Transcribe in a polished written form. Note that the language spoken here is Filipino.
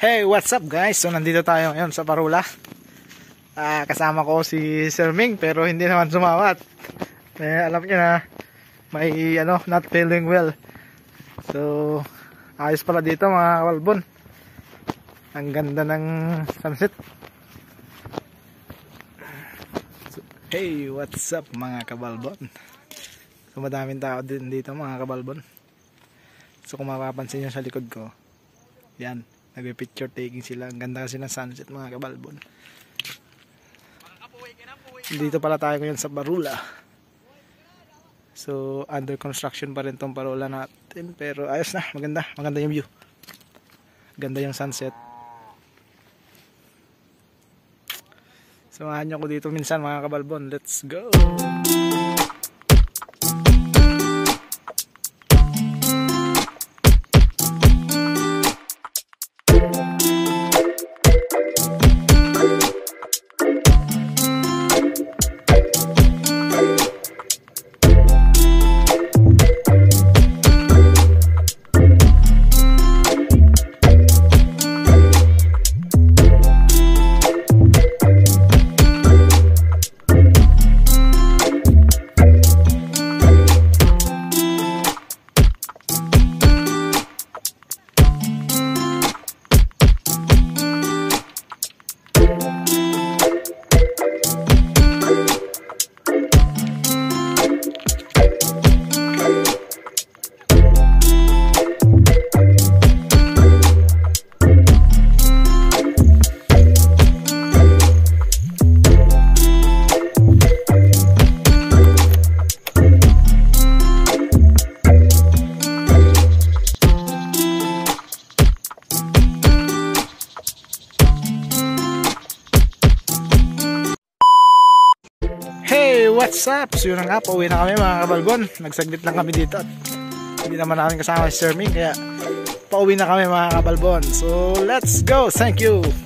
Hey, what's up guys? So nandito tayo ngayon sa Parula. Kasama ko si Sir Ming pero hindi naman sumawat. Alam niyo na may not feeling well. So ayos pala dito mga kabalbon. Ang ganda ng sunset. So, hey, what's up mga kabalbon? So madaming tao din dito mga kabalbon. So kung mapapansin nyo sa likod ko, yan, nagpe-picture taking sila. Ang ganda kasi ng sunset mga kabalbon. Dito pala tayo ngayon sa Parula. So under construction pa rin tong Parula natin, pero ayos na, maganda yung view. Ganda yung sunset. Samahan nyo ko dito minsan mga kabalbon. Let's go! Hey, what's up? So yun nga, pauwi na kami mga kabalbon. Nagsaglit lang kami dito at hindi naman namin kasama si Sir Ming, kaya pauwi na kami mga kabalbon. So let's go, thank you.